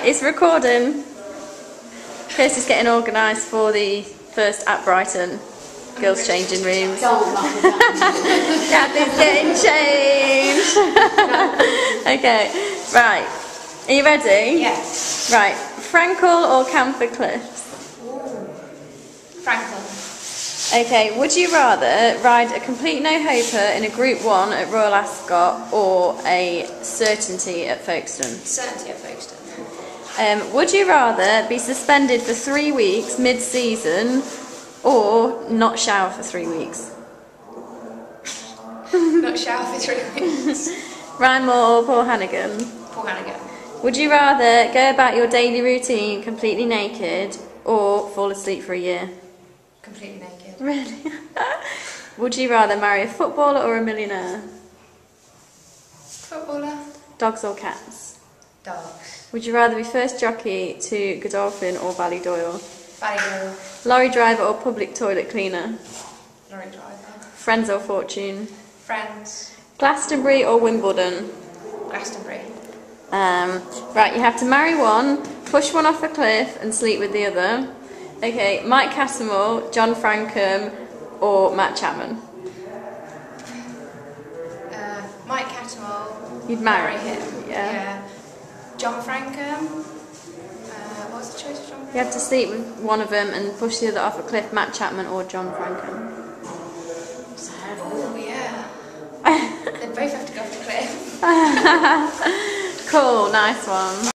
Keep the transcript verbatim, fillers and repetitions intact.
it's recording. Kirsty's getting organised for the first at Brighton girls' changing rooms. Kathy's getting changed. Okay, right. Are you ready? Yes. Right. Frankel or Camphor Cliffs? Frankel. Okay, would you rather ride a complete no-hoper in a Group one at Royal Ascot or a Certainty at Folkestone? Certainty at Folkestone. Um, would you rather be suspended for three weeks mid-season or not shower for three weeks? Not shower for three weeks. Ryan Moore or Paul Hannigan? Paul Hannigan. Would you rather go about your daily routine completely naked or fall asleep for a year? Completely naked. Really? Would you rather marry a footballer or a millionaire? Footballer. Dogs or cats? Dogs. Would you rather be first jockey to Godolphin or Ballydoyle? Ballydoyle. Lorry driver or public toilet cleaner? Lorry driver. Friends or fortune? Friends. Glastonbury or Wimbledon? Glastonbury. Um, right, you have to marry one, push one off a cliff and sleep with the other. Okay, Mike Cattermole, John Frankham or Matt Chapman? Uh, Mike Cattermole. You'd marry him, yeah? Yeah. John Frankham. Uh, what was the choice of John Frankham? You have to sleep with one of them and push the other off a cliff, Matt Chapman or John Frankham. Oh, yeah. They both have to go off the cliff. Cool, nice one.